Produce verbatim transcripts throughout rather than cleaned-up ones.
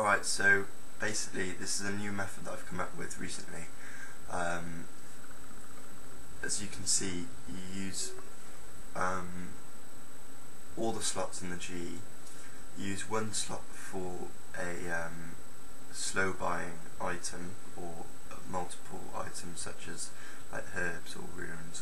Right, so basically this is a new method that I've come up with recently. Um, as you can see, you use um, all the slots in the G. You use one slot for a um, slow buying item or multiple items such as like herbs or runes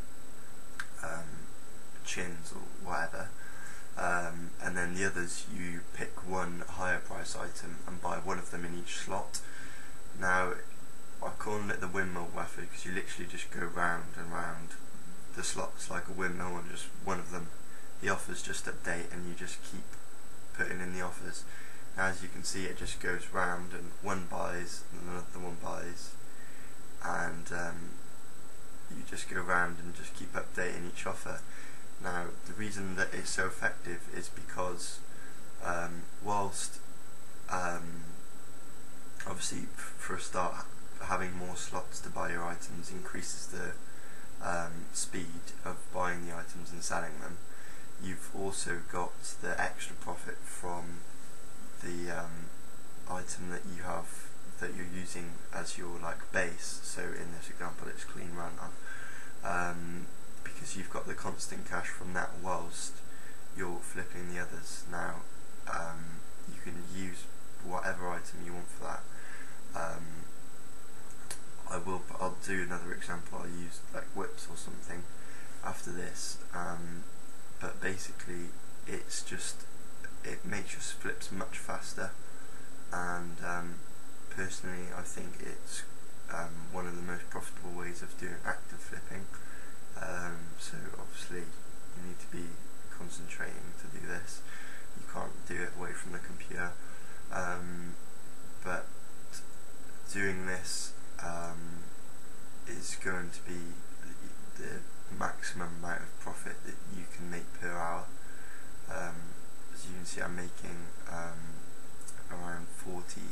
or um, chins or whatever. Um, and then the others you pick one higher price item and buy one of them in each slot. Now I'm calling it the windmill method because you literally just go round and round the slots like a windmill, and just one of them, the offers just update and you just keep putting in the offers. Now as you can see, it just goes round and one buys and another one buys, and um, you just go round and just keep updating each offer. Now the reason that it's so effective is because um, whilst um, obviously for a start having more slots to buy your items increases the um, speed of buying the items and selling them, you've also got the extra profit from the um, item that you have that you're using as your like base. So in this example it's Clean Runner. Um, because you've got the constant cash from that whilst you're flipping the others. Now um, you can use whatever item you want for that. Um, I will. I'll do another example. I'll use like whips or something after this. Um, but basically, it's just it makes your flips much faster. And um, personally, I think it's um, one of the most profitable ways of doing active flipping. Um, so obviously you need to be concentrating to do this. You can't do it away from the computer. Um, but doing this um, is going to be the, the maximum amount of profit that you can make per hour. Um, as you can see, I'm making um, around forty-five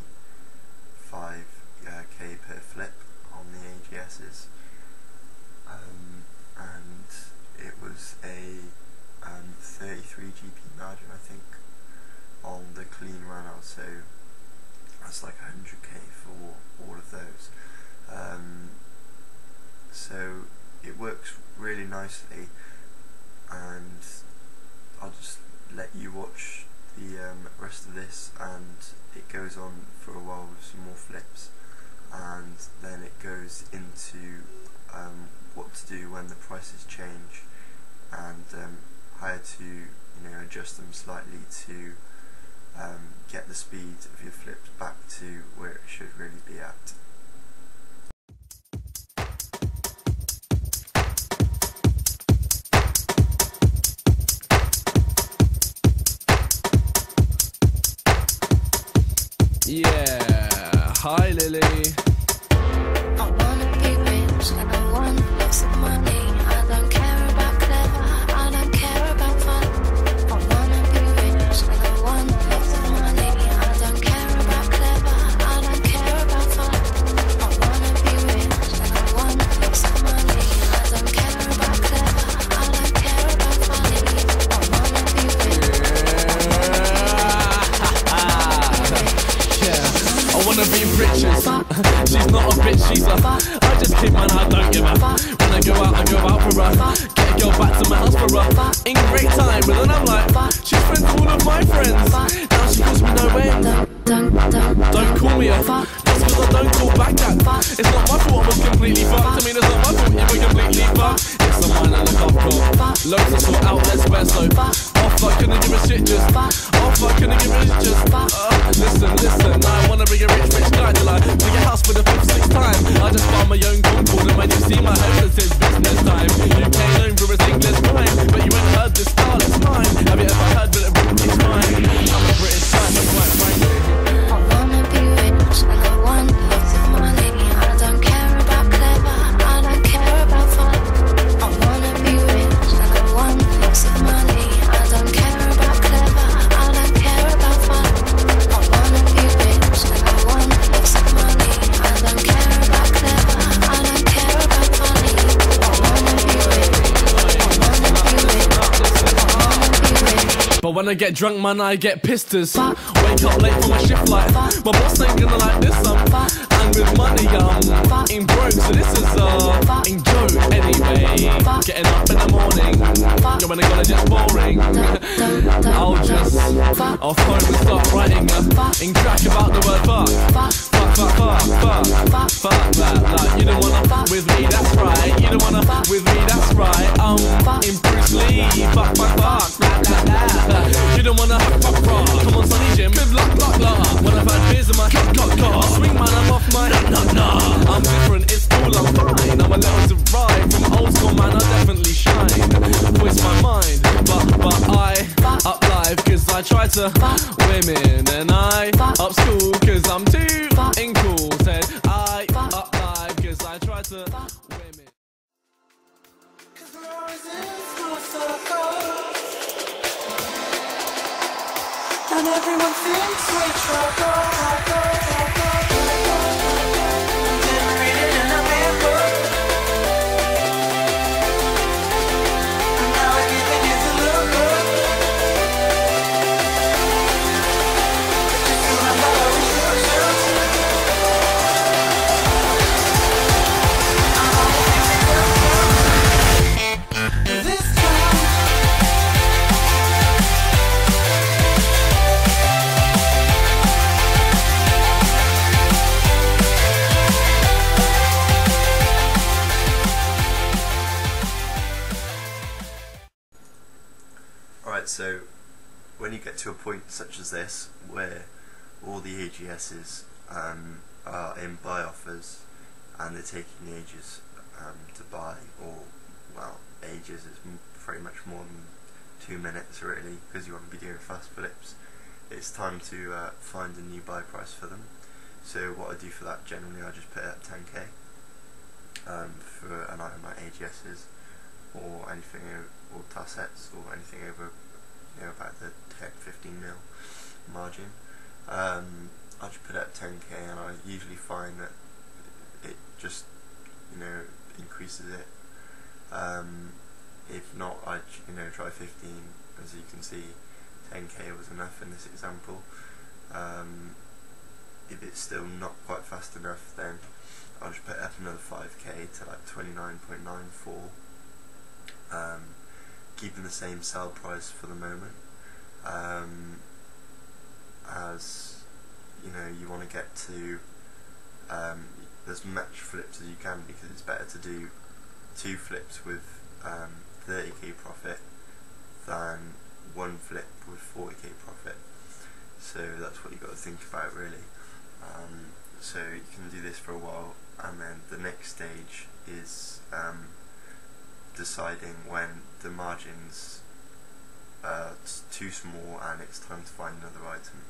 K per flip on the A G Ss. Um, and it was a um, thirty-three G P margin, I think, on the Clean Runner, so that's like one hundred K for all of those. Um, so it works really nicely, and I'll just let you watch the um, rest of this, and it goes on for a while with some more flips, and then it goes into um, what to do when the prices change, and um, how to you know adjust them slightly to um, get the speed of your flips back to where it should really be at. Yeah, hi Lily. I wanna be rich and I want lots of money. I don't care about clever, I don't care about fun. I wanna be rich and I want lots of money. I don't care about clever, I don't care about fun. I wanna be rich and I want lots of money. I don't care about clever, I don't care about fun. I wanna be rich. Yeah, I wanna be riches. She's not a bitch, she's a I just keep man, I don't give a When I go out, I go out for her. Get a girl back to my house for her. In great time, but then I'm like, she's friends with all of my friends. Now she calls me no way. Don't call me a That's cause I don't call back that. It's not my fault I was completely fucked. I mean it's not my fault you were completely fucked. It's the mine and look I've got loads to sort out, let's bear so oh fuck, couldn't give a shit just oh fuck, couldn't give a shit just uh, Listen, listen, I wanna be a rich, rich guy till I bring a house for the fifth, sixth time. I just found my own Concord, and when you see my house it says business time. U K known for its English crime, but you ain't heard this style, it's mine. Have you ever heard that it's mine? I'm a British guy, but quite frankly I wanna be rich and I want lots of money. I don't care about clever, I don't But when I get drunk, man, I get pissed as fuck. Wake up late for my shift like fuck. My boss ain't gonna like this, um fuck. And with money, um ain't broke, so this is uh ain't joke anyway. Getting up in the morning, yo, when I got it, it's boring. I'll just I'll phone and start writing a in crack about the word fuck. Fuck, fuck, fuck, fuck, fuck, fuck that. Like you don't wanna with me, that's right. You don't wanna with me, that's right. Um, in Bruce Lee, fuck, fuck, fuck, blah, blah, blah. You don't wanna fuck, fuck, come on, Sonny Jim, with luck, luck, luck. When I've had beers in my cup, cup, cup, swing man, I'm off my nah, nah, nah. I'm different, it's cool, I'm fine. I'm allowed to ride from old school, man, I definitely shine. Voice my mind, but but I up live, cause I try to women, and I up school, cause I'm too fucking cool. Said I up live, cause I try to women. Cause we're always in small circles, and everyone thinks we trouble, trouble, trouble, trouble. Didn't read it in a big book, and now we're giving you the look. Just remember our instructions. This time Alright, so when you get to a point such as this, where all the A G Ss um, are in buy offers and they're taking ages um, to buy, or, well, ages is m very much more than two minutes really, because you want to be doing fast flips, it's time to uh, find a new buy price for them. So what I do for that, generally I just put it at ten K um, for an item like A G Ss, or anything, or Tassets, or anything over, you know, about the ten fifteen mil margin. Um, I just put it at ten K, and I usually find that it just, you know, increases it. Um, if not, I you know try fifteen. As you can see, ten K was enough in this example. Um, if it's still not quite fast enough, then I'll just put up another five K to like twenty-nine point nine four. Um, keeping the same sell price for the moment, um, as you know, you want to get to um, as much flips as you can, because it's better to do two flips with um, thirty K profit than one flip with forty K profit. So that's what you got to think about really. Um, so you can do this for a while, and then the next stage is um, deciding when the margin's uh, too small and it's time to find another item.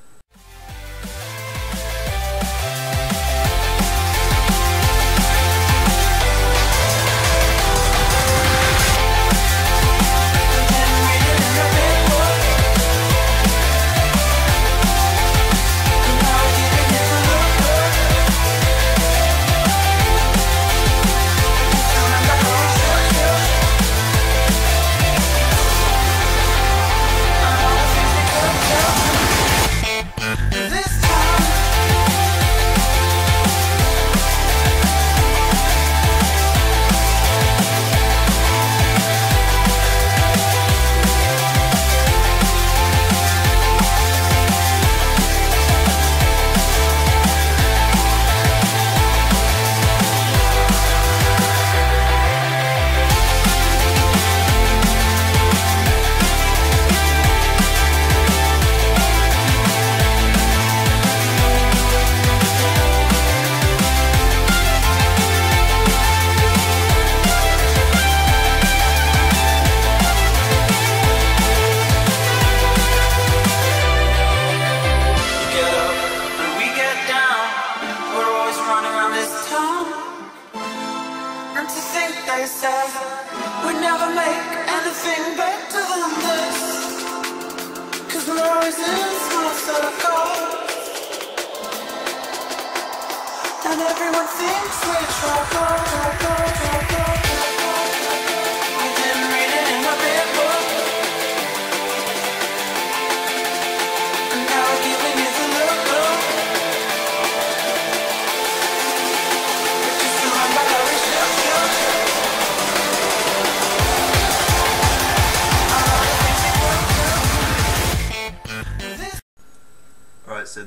And everyone thinks we're trouble, trouble, trouble. You didn't read it in my big book,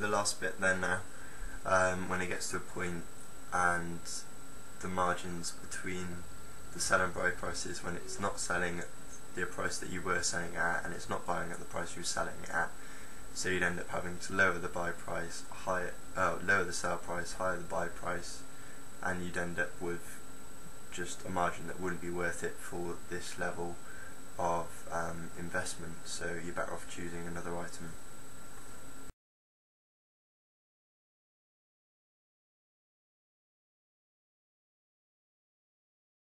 the last bit then now, um, when it gets to a point and the margins between the sell and buy prices, when it's not selling at the price that you were selling at and it's not buying at the price you were selling it at, so you'd end up having to lower the buy price, higher, uh, lower the sell price, higher the buy price, and you'd end up with just a margin that wouldn't be worth it for this level of um, investment. So you're better off choosing another item.